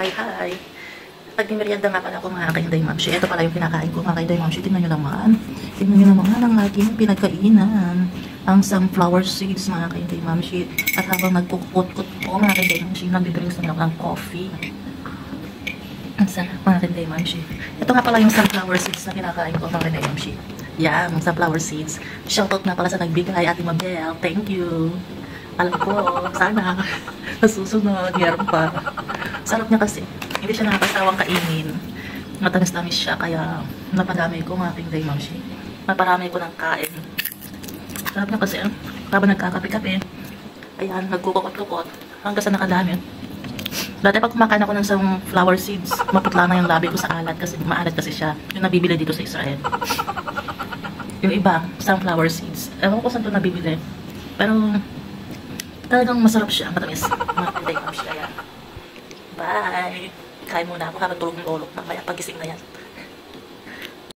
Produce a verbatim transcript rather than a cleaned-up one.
Hi, hi. Nagmimerienda nga pala ako mga kainday mamshi. Ito pala yung kinakain ko mga kainday mamshi. Tingnan nyo naman. Tingnan nyo naman ang aking pinagkainan. Ang sunflower seeds mga kainday mamshi. At habang nagkukot-kot ko mga kainday mamshi, nagdidrinks naman ako ng coffee. Ang sarap mga kainday mamshi. Ito nga pala yung sunflower seeds na kinakain ko mga kainday mamshi. Yan, sunflower seeds. Shoutout na pala sa nagbigay, Ate Mabel. Thank you. Alam ko, sana nasusunod, meron pa. Sarap niya kasi. Hindi siya nakakasawang kainin. Matamis-tamis siya, kaya napadami ko mga kainday mamshi. Naparami ko ng kain. Sarap niya kasi, habang nagkakape-kape, ayan, nagkukukot-kukot, hanggang sa nakadami. Dati pag kumakain ako ng sunflower seeds, maputla na yung labi ko sa alat kasi maalat kasi siya. Yung nabibili dito sa Israel. Yung iba, sunflower seeds. Ewan ko saan ito nabibili. Pero, talagang masarap siya, matamis. Mga kainday mamshi, kaya. Bye! Kain muna ako habang tulog ng lolo. Mamaya pagising na yan.